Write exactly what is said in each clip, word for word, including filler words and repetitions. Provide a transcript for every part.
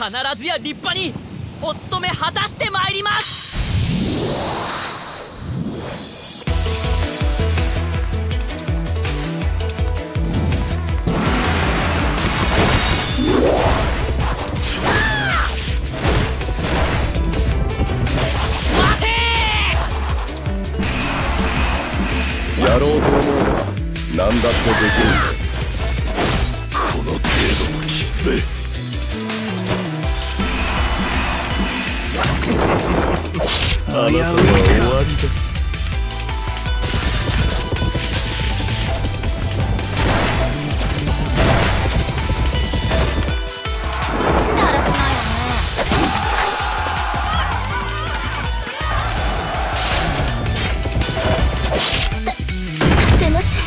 必ずや立派にお務め果たしてまいります。 やろうと思えば何だってできるんだ。この程度の傷であなたは終わりです。 だらしないわね。出ません。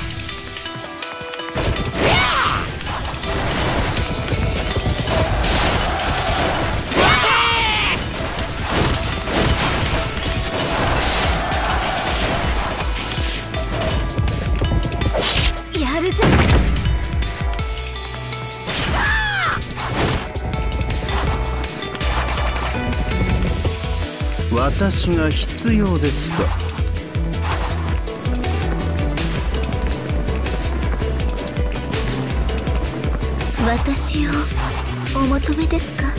やるぜ。 私が必要ですか。 私をお求めですか。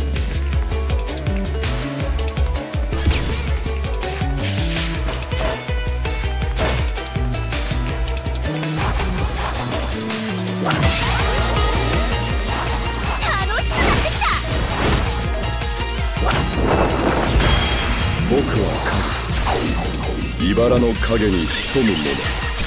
楽しくなってきた。 僕は影、茨の影に潜む者。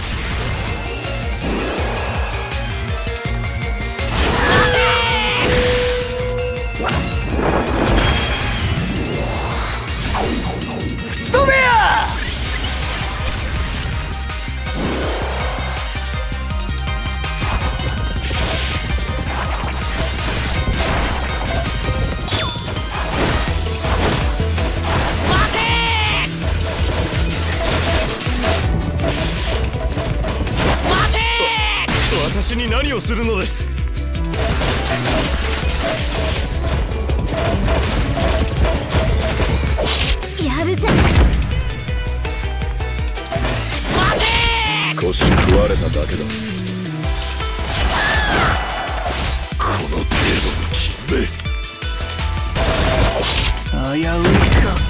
止めや。 私に何をするのです。 やるぜ。 少し食われただけだ。この程度の傷で危ういか。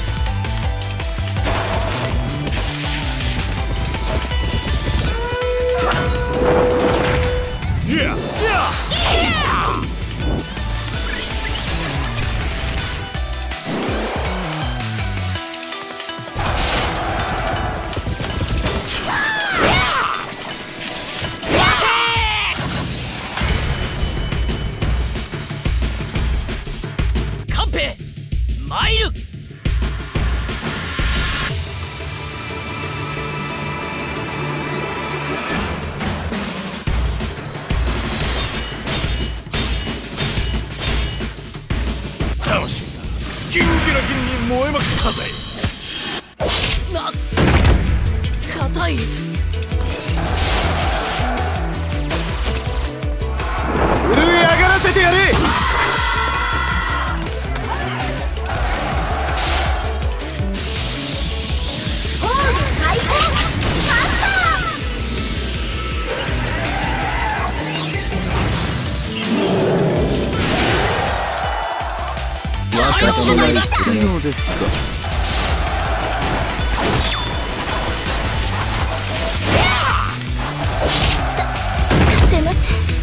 カンペ参る。 魂がギンギラギンに燃えまくったぜ。 な、硬い。 震え上がらせてやれ。私が必要ですか。 出ません。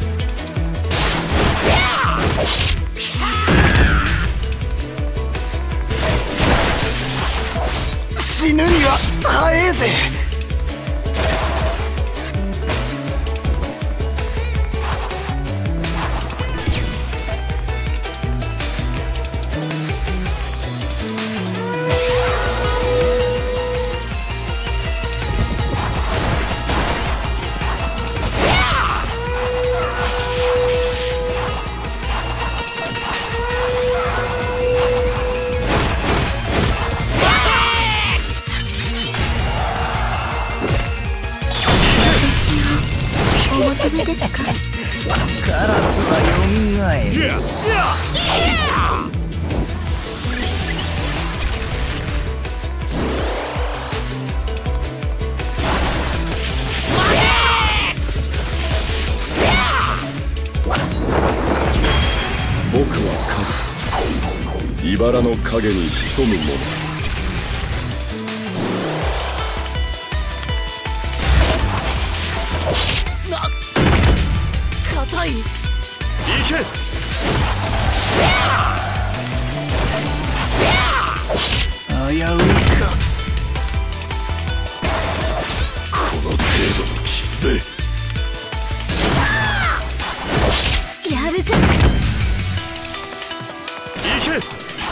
死ぬには早えぜ。 お求めですか。 カラスはよみがえる。 僕は影、茨の影に潜む者。 な硬い。行け。 危ういか。 この程度の傷でやるぜ。 行け。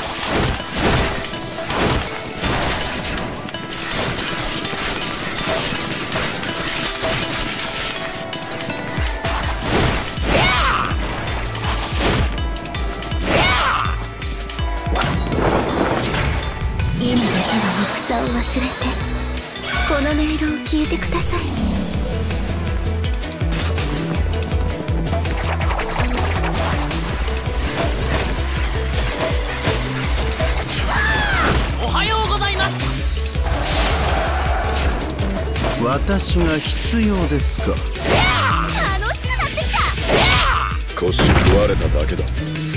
今だけは戦を忘れてこの音色を聞いてください。 おはようございます。 私が必要ですか。 楽しくなってきた。 少し食われただけだ。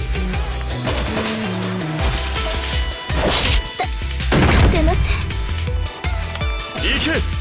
立てなぜ。 行け。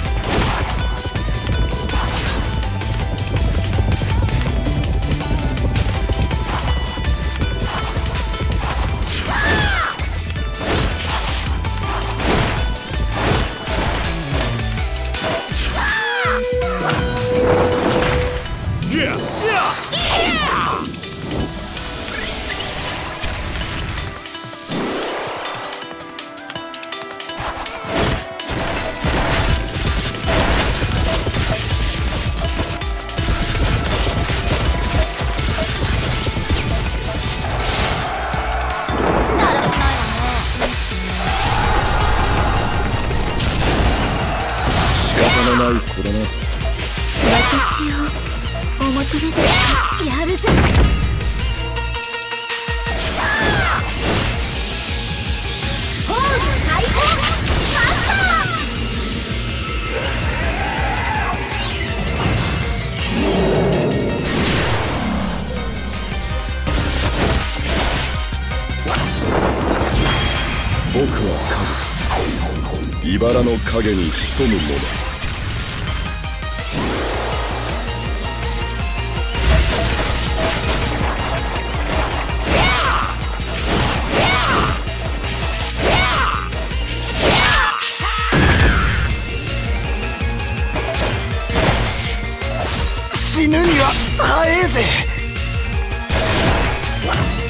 仕方のない子だな。 私をお求めでやるぜ。ホール解放僕は影、茨の影に潜む者。 死ぬには早えぜ。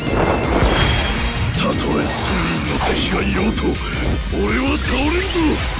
たとえ数人の敵がいようと俺は倒れんぞ。